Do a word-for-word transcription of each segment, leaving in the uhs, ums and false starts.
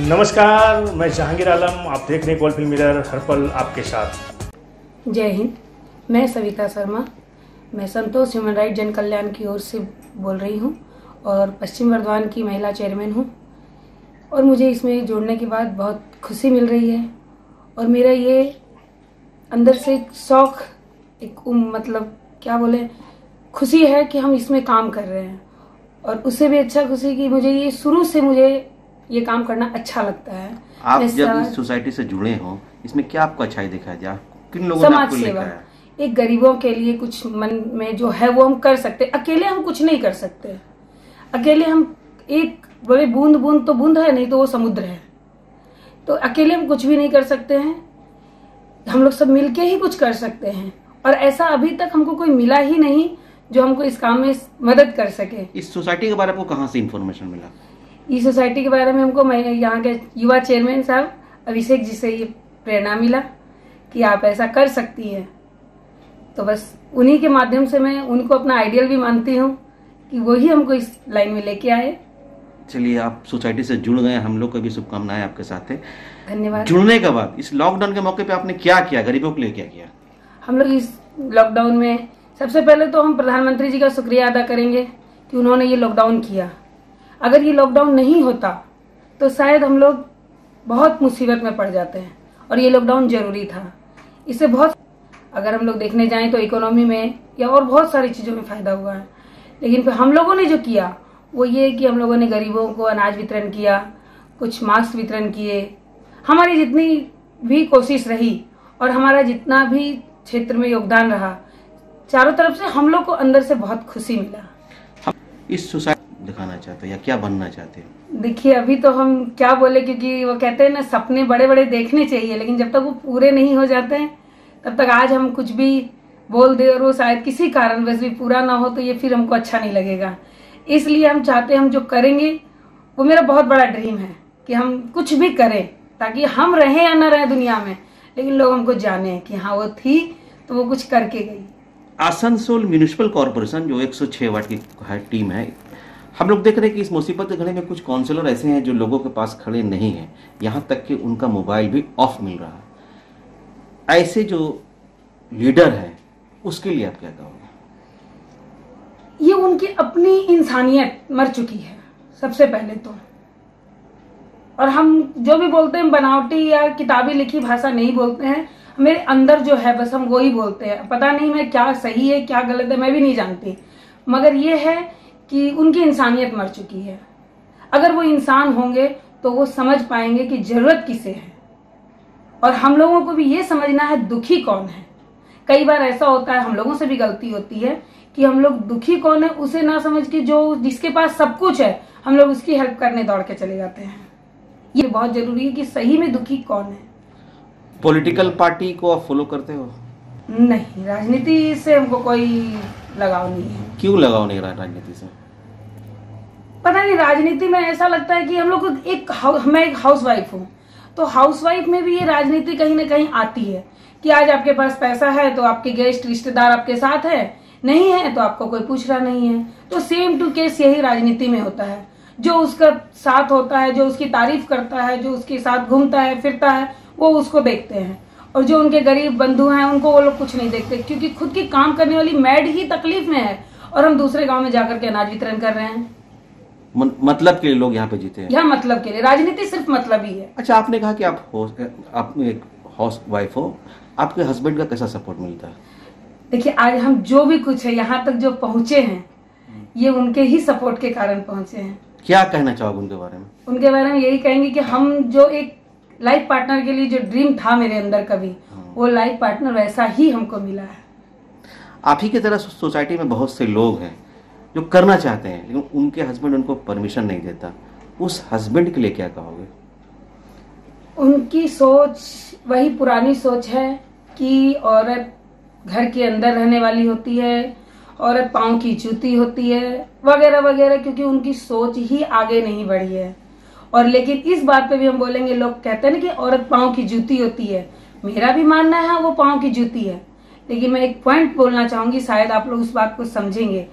नमस्कार, मैं जहांगीर आलम। आप देख रहे हैं कोलफील्ड मिरर, हर पल आपके साथ। जय हिंद। मैं सविता शर्मा, मैं संतोष ह्यूमन राइट जन कल्याण की ओर से बोल रही हूँ और पश्चिम बर्धमान की महिला चेयरमैन हूँ। और मुझे इसमें जोड़ने के बाद बहुत खुशी मिल रही है और मेरा ये अंदर से एक शौक, एक मतलब क्या बोले, खुशी है कि हम इसमें काम कर रहे हैं। और उससे भी अच्छा खुशी कि मुझे ये शुरू से मुझे ये काम करना अच्छा लगता है। आप जब इस सोसाइटी से जुड़े हो, इसमें क्या आपको अच्छाई दिखाई दिया? किन लोगों ने समाज आपको सेवा, लेकर? एक गरीबों के लिए कुछ मन में जो है वो हम कर सकते। अकेले हम कुछ नहीं कर सकते। अकेले हम एक बड़े बूंद बूंद तो बूंद है, नहीं तो वो समुद्र है। तो अकेले हम कुछ भी नहीं कर सकते हैं। हम लोग सब मिलके ही कुछ कर सकते हैं और ऐसा अभी तक हमको कोई मिला ही नहीं जो हमको इस काम में मदद कर सके। इस सोसाइटी के बारे में आपको कहाँ से इन्फॉर्मेशन मिला? इस सोसाइटी के बारे में हमको मैं यहाँ के युवा चेयरमैन साहब अभिषेक जी से ये प्रेरणा मिला कि आप ऐसा कर सकती हैं। तो बस उन्हीं के माध्यम से मैं उनको अपना आइडियल भी मानती हूँ कि वही हमको इस लाइन में लेके आए। चलिए, आप सोसाइटी से जुड़ गए, हम लोग को भी शुभकामनाएं आपके साथ है। धन्यवाद। जुड़ने के बाद इस लॉकडाउन के मौके पे आपने क्या किया, गरीबों के लिए क्या किया? हम लोग इस लॉकडाउन में सबसे पहले तो हम प्रधानमंत्री जी का शुक्रिया अदा करेंगे कि उन्होंने ये लॉकडाउन किया। अगर ये लॉकडाउन नहीं होता तो शायद हम लोग बहुत मुसीबत में पड़ जाते हैं और ये लॉकडाउन जरूरी था। इससे बहुत, अगर हम लोग देखने जाएं तो इकोनॉमी में या और बहुत सारी चीज़ों में फ़ायदा हुआ है। लेकिन फिर हम लोगों ने जो किया वो ये कि हम लोगों ने गरीबों को अनाज वितरण किया, कुछ मास्क वितरण किए। हमारी जितनी भी कोशिश रही और हमारा जितना भी क्षेत्र में योगदान रहा, चारों तरफ से हम लोग को अंदर से बहुत खुशी मिला। इस सोसाइटी दिखाना चाहते हैं या क्या बनना चाहते हैं? देखिए, अभी तो हम क्या बोले, क्योंकि वो कहते हैं ना, सपने बड़े बड़े देखने चाहिए, लेकिन जब तक वो पूरे नहीं हो जाते हैं तब तक आज हम कुछ भी बोल दे और वो शायद किसी कारणवश भी पूरा ना हो तो ये फिर हमको अच्छा नहीं लगेगा। इसलिए हम चाहते हैं हम जो करेंगे वो, मेरा बहुत बड़ा ड्रीम है कि हम कुछ भी करें ताकि हम रहें या ना रहें दुनिया में, लेकिन लोग हमको जाने कि हाँ वो थी तो वो कुछ करके गई। आसनसोल म्यूनिसिपल कॉर्पोरेशन जो एक सौ छह वाट की टीम है, हम लोग देख रहे हैं कि इस मुसीबत के घड़ी में कुछ काउंसलर ऐसे हैं जो लोगों के पास खड़े नहीं हैं, यहाँ तक कि उनका मोबाइल भी ऑफ मिल रहा है। ऐसे जो लीडर है उसके लिए आप क्या कहोगे? ये उनकी अपनी इंसानियत मर चुकी है सबसे पहले तो। और हम जो भी बोलते हैं बनावटी या किताबी लिखी भाषा नहीं बोलते हैं, मेरे अंदर जो है बस हम वो ही बोलते हैं। पता नहीं मैं क्या सही है क्या गलत है मैं भी नहीं जानती, मगर ये है कि उनकी इंसानियत मर चुकी है। अगर वो इंसान होंगे तो वो समझ पाएंगे कि जरूरत किसे है। और हम लोगों को भी ये समझना है दुखी कौन है। कई बार ऐसा होता है, हम लोगों से भी गलती होती है कि हम लोग दुखी कौन है उसे ना समझ के जो जिसके पास सब कुछ है हम लोग उसकी हेल्प करने दौड़ के चले जाते हैं। ये बहुत जरूरी है कि सही में दुखी कौन है। पॉलिटिकल पार्टी को आप फॉलो करते हो? नहीं, राजनीति से हमको कोई लगाव नहीं है। क्यों लगाव नहीं रहा राजनीति से? पता नहीं, राजनीति में ऐसा लगता है कि हम लोग एक, मैं एक हाउसवाइफ हूँ तो हाउसवाइफ में भी ये राजनीति कहीं ना कहीं आती है कि आज आपके पास पैसा है तो आपके गेस्ट रिश्तेदार आपके साथ है, नहीं है तो आपको कोई पूछ रहा नहीं है। तो सेम टू केस यही राजनीति में होता है। जो उसका साथ होता है, जो उसकी तारीफ करता है, जो उसके साथ घूमता है फिरता है, वो उसको देखते हैं। और जो उनके गरीब बंधु हैं उनको वो लोग कुछ नहीं देखते, क्योंकि खुद की काम करने वाली मैड ही तकलीफ में है और हम दूसरे गांव में जाकर के अनाज वितरण कर रहे हैं। मतलब के लिए लोग यहाँ पे जीते हैं। यह मतलब के लिए, राजनीति सिर्फ मतलब ही है। अच्छा, आपने कहा कि आप हो, आप एक हाउस वाइफ हो, आपके हस्बैंड का कैसा सपोर्ट मिलता है? देखिए, आज हम जो भी कुछ है यहाँ तक जो पहुंचे हैं ये उनके ही सपोर्ट के कारण पहुंचे हैं। क्या कहना चाहोगे उनके बारे में? उनके बारे में यही कहेंगे कि हम जो एक लाइफ पार्टनर के लिए जो ड्रीम था मेरे अंदर कभी, वो लाइफ पार्टनर वैसा ही हमको मिला है। आप ही की तरह सोसाइटी में बहुत से लोग हैं जो करना चाहते हैं लेकिन उनके हस्बैंड उनको परमिशन नहीं देता। उस हस्बैंड के लिए क्या कहोगे? उनकी सोच वही पुरानी सोच है कि औरत घर के अंदर रहने वाली होती है, औरत पाँव की जूती होती है वगैरह वगैरह, क्योंकि उनकी सोच ही आगे नहीं बढ़ी है। और लेकिन इस बात पे भी हम बोलेंगे, लोग कहते हैं ना कि औरत पाँव की जूती होती है, मेरा भी मानना है वो पाँव की जूती है। लेकिन मैं एक पॉइंट बोलना चाहूंगी, शायद आप लोग उस बात को समझेंगे।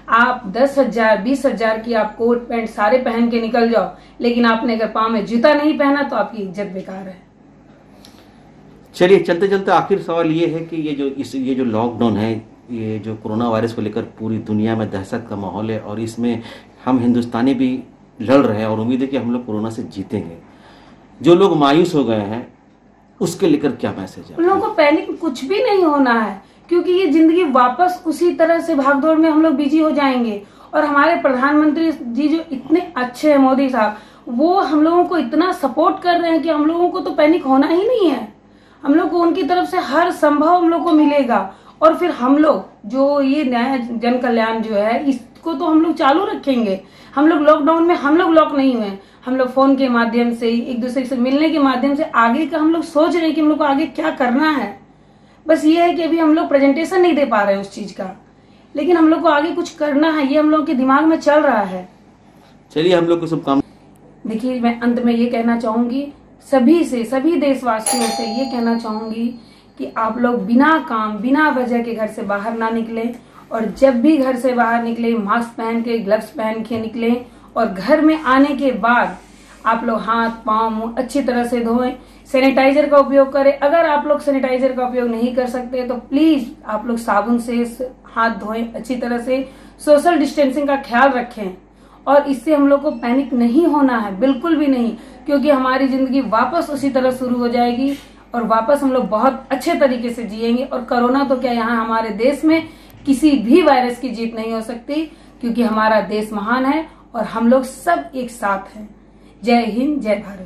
आप दस हजार बीस हजार की आप कोट पैंट सारे पहन के निकल जाओ, लेकिन आपने अगर पाँव में जूता नहीं पहना तो आपकी इज्जत बेकार है। चलिए चलते चलते आखिर सवाल ये है कि ये जो इस ये जो लॉकडाउन है, ये जो कोरोना वायरस को लेकर पूरी दुनिया में दहशत का माहौल है और इसमें हम हिंदुस्तानी भी लड़ रहे हैं और उम्मीद है कि हम लोग कोरोना से जीतेंगे। जो लोग मायूस हो गए हैं उसके लेकर क्या मैसेज है? उन लोगों को पैनिक कुछ भी नहीं होना है, क्योंकि ये जिंदगी वापस उसी तरह से भागदौड़ में हम लोग बिजी हो जाएंगे। और हमारे प्रधानमंत्री जी जो इतने अच्छे हैं, मोदी साहब, वो हम लोगों को इतना सपोर्ट कर रहे हैं कि हम लोगों को तो पैनिक होना ही नहीं है। हम लोग को उनकी तरफ से हर संभव हम लोग को मिलेगा। और फिर हम लोग जो ये नया जन कल्याण जो है इसको तो हम लोग चालू रखेंगे। हम लोग लॉकडाउन में हम लोग लॉक नहीं हुए, हम लोग फोन के माध्यम से एक दूसरे से मिलने के माध्यम से आगे का हम लोग सोच रहे हैं कि हम लोग को आगे क्या करना है। बस ये है कि अभी हम लोग प्रेजेंटेशन नहीं दे पा रहे हैं उस चीज का, लेकिन हम लोग को आगे कुछ करना है, ये हम लोग के दिमाग में चल रहा है। चलिए हम लोग को शुभकामनाएं। देखिए, मैं अंत में ये कहना चाहूंगी सभी से, सभी देशवासियों से ये कहना चाहूंगी कि आप लोग बिना काम बिना वजह के घर से बाहर ना निकले, और जब भी घर से बाहर निकले मास्क पहन के, ग्लव्स पहन के निकले, और घर में आने के बाद आप लोग हाथ पांव मुंह अच्छी तरह से धोएं, सैनिटाइजर का उपयोग करें। अगर आप लोग सैनिटाइजर का उपयोग नहीं कर सकते तो प्लीज आप लोग साबुन से हाथ धोएं अच्छी तरह से, सोशल डिस्टेंसिंग का ख्याल रखें। और इससे हम लोग को पैनिक नहीं होना है, बिल्कुल भी नहीं, क्योंकि हमारी जिंदगी वापस उसी तरह शुरू हो जाएगी और वापस हम लोग बहुत अच्छे तरीके से जिएंगे। और कोरोना तो क्या, यहाँ हमारे देश में किसी भी वायरस की जीत नहीं हो सकती, क्योंकि हमारा देश महान है और हम लोग सब एक साथ हैं। जय हिंद, जय भारत।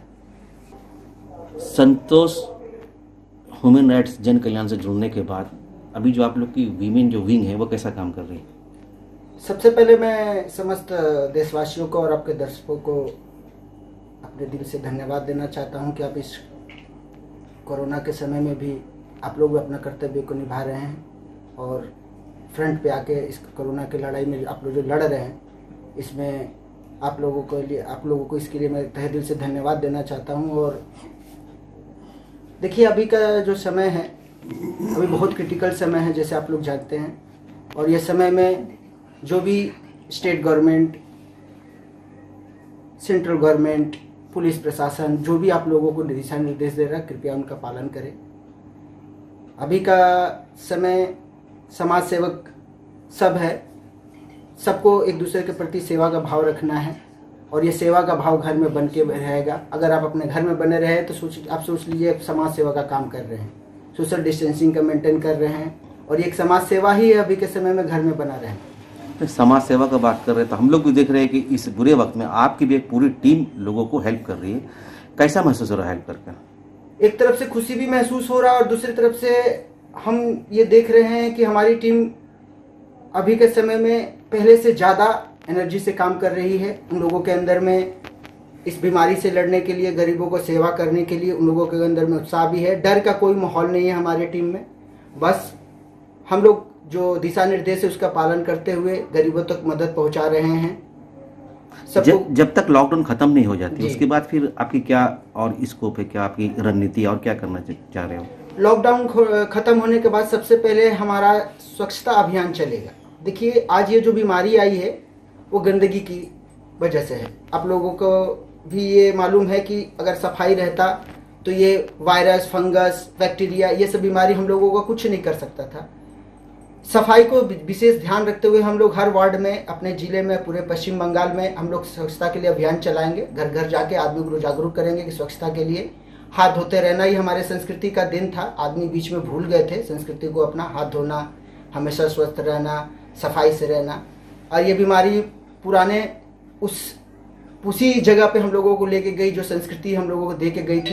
संतोष ह्यूमन राइट्स जन कल्याण से जुड़ने के बाद अभी जो आप लोग की वीमेन जो विंग है वो कैसा काम कर रही है? सबसे पहले मैं समस्त देशवासियों को और आपके दर्शकों को अपने दिल से धन्यवाद देना चाहता हूं कि आप इस कोरोना के समय में भी आप लोग अपना कर्तव्य को निभा रहे हैं और फ्रंट पे आके इस कोरोना की लड़ाई में आप लोग जो लड़ रहे हैं, इसमें आप लोगों को लिए आप लोगों को इसके लिए मैं तहे दिल से धन्यवाद देना चाहता हूं। और देखिए, अभी का जो समय है अभी बहुत क्रिटिकल समय है, जैसे आप लोग जानते हैं, और ये समय में जो भी state government, central government, police प्रशासन जो भी आप लोगों को दिशा निर्देश दे रहा है, कृपया उनका पालन करें। अभी का समय समाज सेवक सब है, सबको एक दूसरे के प्रति सेवा का भाव रखना है और ये सेवा का भाव घर में बन के रहेगा। अगर आप अपने घर में बने रहे तो सोच आप सोच लीजिए समाज सेवा का काम कर रहे हैं, सोशल डिस्टेंसिंग का मेंटेन कर रहे हैं, और एक समाज सेवा ही है अभी के समय में घर में बना रहे हैं। समाज सेवा का बात कर रहे हैं तो हम लोग भी देख रहे हैं कि इस बुरे वक्त में आपकी भी एक पूरी टीम लोगों को हेल्प कर रही है। कैसा महसूस हो रहा है हेल्प करके? एक तरफ से खुशी भी महसूस हो रहा है और दूसरी तरफ से हम ये देख रहे हैं कि हमारी टीम अभी के समय में पहले से ज़्यादा एनर्जी से काम कर रही है। उन लोगों के अंदर में इस बीमारी से लड़ने के लिए, गरीबों को सेवा करने के लिए उन लोगों के अंदर में उत्साह भी है। डर का कोई माहौल नहीं है हमारी टीम में। बस हम लोग जो दिशा निर्देश है उसका पालन करते हुए गरीबों तक मदद पहुंचा रहे हैं। जब, जब तक लॉकडाउन खत्म नहीं हो जाती उसके बाद फिर आपकी क्या और स्कोप है, क्या आपकी रणनीति और क्या करना चाह रहे हो? लॉकडाउन खत्म होने के बाद सबसे पहले हमारा स्वच्छता अभियान चलेगा। देखिए, आज ये जो बीमारी आई है वो गंदगी की वजह से है। आप लोगों को भी ये मालूम है कि अगर सफाई रहता तो ये वायरस, फंगस, बैक्टीरिया, ये सब बीमारी हम लोगों को कुछ नहीं कर सकता था। सफाई को विशेष ध्यान रखते हुए हम लोग हर वार्ड में, अपने जिले में, पूरे पश्चिम बंगाल में हम लोग स्वच्छता के लिए अभियान चलाएंगे। घर घर जाके आदमी को जागरूक करेंगे कि स्वच्छता के लिए हाथ धोते रहना ही हमारे संस्कृति का दिन था। आदमी बीच में भूल गए थे संस्कृति को, अपना हाथ धोना, हमेशा स्वस्थ रहना, सफाई से रहना। और ये बीमारी पुराने उस उसी जगह पे हम लोगों को लेके गई जो संस्कृति हम लोगों को दे के गई थी,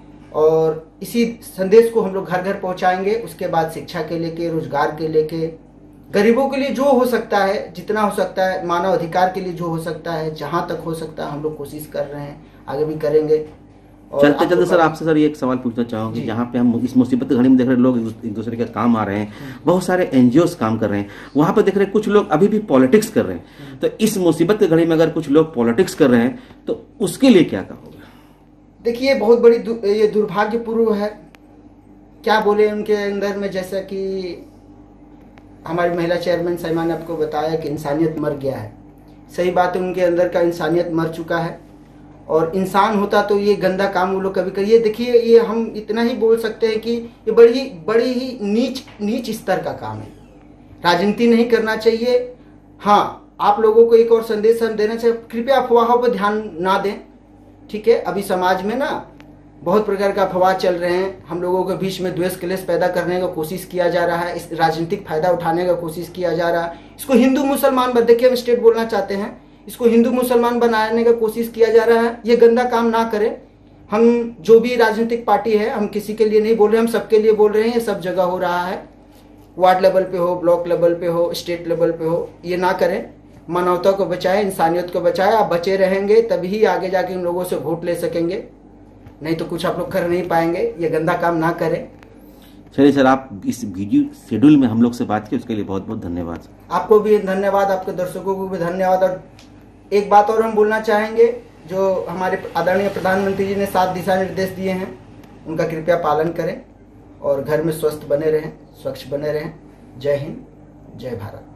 और इसी संदेश को हम लोग घर घर पहुंचाएंगे। उसके बाद शिक्षा के लेके, रोजगार के लेके, गरीबों के लिए जो हो सकता है, जितना हो सकता है, मानव अधिकार के लिए जो हो सकता है, जहां तक हो सकता है हम लोग कोशिश कर रहे हैं, आगे भी करेंगे। चलते चलते सर आपसे सर ये एक सवाल पूछना चाहूँगी, जहाँ पे हम इस मुसीबत की घड़ी में देख रहे हैं लोग एक दूसरे के काम आ रहे हैं, बहुत सारे एनजीओ काम कर रहे हैं, वहाँ पे देख रहे हैं कुछ लोग अभी भी पॉलिटिक्स कर रहे हैं। तो इस मुसीबत की घड़ी में अगर कुछ लोग पॉलिटिक्स कर रहे हैं तो उसके लिए क्या कहोगे? देखिए, बहुत बड़ी दु, ये दुर्भाग्यपूर्ण है। क्या बोले उनके अंदर में, जैसा कि हमारी महिला चेयरमैन साइमा ने आपको बताया कि इंसानियत मर गया है। सही बात है, उनके अंदर का इंसानियत मर चुका है, और इंसान होता तो ये गंदा काम वो लोग कभी करिए। देखिए, ये हम इतना ही बोल सकते हैं कि ये बड़ी बड़ी ही नीच नीच स्तर का काम है। राजनीति नहीं करना चाहिए। हाँ, आप लोगों को एक और संदेश हम देना चाहिए, कृपया अफवाहों पर ध्यान ना दें, ठीक है। अभी समाज में ना बहुत प्रकार का अफवाह चल रहे हैं, हम लोगों के बीच में द्वेष क्लेश पैदा करने का कोशिश किया जा रहा है, इस राजनीतिक फायदा उठाने का कोशिश किया जा रहा है। इसको हिंदू मुसलमान, देखिए हम स्टेट बोलना चाहते हैं, इसको हिंदू मुसलमान बनाने का कोशिश किया जा रहा है। ये गंदा काम ना करें। हम जो भी राजनीतिक पार्टी है, हम किसी के लिए नहीं बोल रहे, हम सबके लिए बोल रहे हैं। ये सब जगह हो रहा है, वार्ड लेवल पे हो, ब्लॉक लेवल पे हो, स्टेट लेवल पे हो। ये ना करें, मानवता को बचाएं, इंसानियत को बचाएं। आप बचे रहेंगे तभी आगे जाके इन लोगों से वोट ले सकेंगे, नहीं तो कुछ आप लोग कर नहीं पाएंगे। ये गंदा काम ना करें। चलिए सर, आप इस वीडियो शेड्यूल में हम लोग से बात की, उसके लिए बहुत बहुत धन्यवाद। आपको भी धन्यवाद, आपके दर्शकों को भी धन्यवाद। और एक बात और हम बोलना चाहेंगे, जो हमारे आदरणीय प्रधानमंत्री जी ने सात दिशा निर्देश दिए हैं, उनका कृपया पालन करें और घर में स्वस्थ बने रहें, स्वच्छ बने रहें। जय हिंद, जय भारत।